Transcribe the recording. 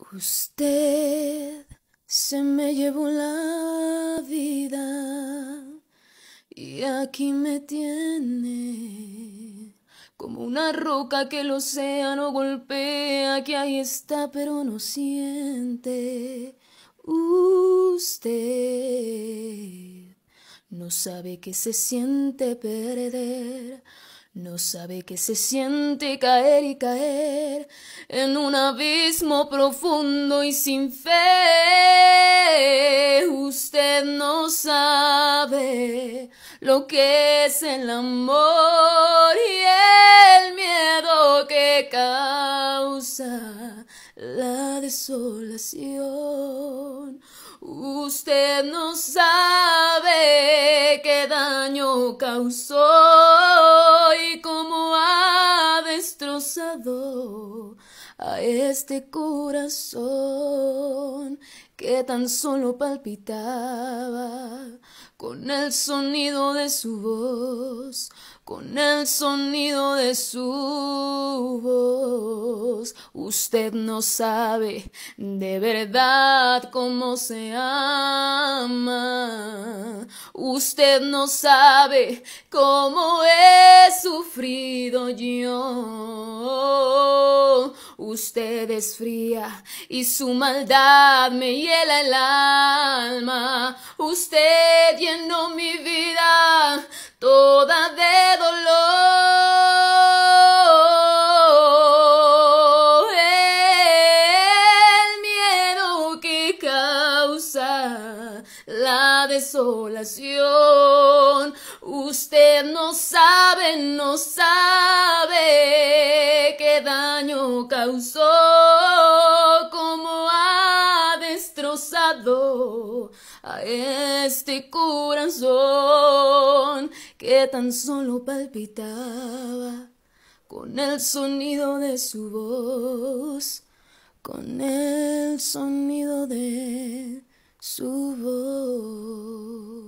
Usted se me llevó la vida y aquí me tiene como una roca que el océano golpea, que ahí está pero no siente. Usted no sabe que se siente perder, no sabe que se siente caer y caer en un abismo profundo y sin fe. Usted no sabe lo que es el amor y el miedo que causa la desolación. Usted no sabe qué daño causó y cómo ha destrozado a este corazón que tan solo palpitaba con el sonido de su voz, con el sonido de su voz. Usted no sabe de verdad cómo se ama. Usted no sabe cómo he sufrido yo. Usted es fría y su maldad me hiela el alma. Usted llenó mi vida toda de dolor. El miedo que causa la desolación. Usted no sabe, no sabe qué daño causó, cómo ha destrozado a este corazón que tan solo palpitaba con el sonido de su voz, con el sonido de su voz.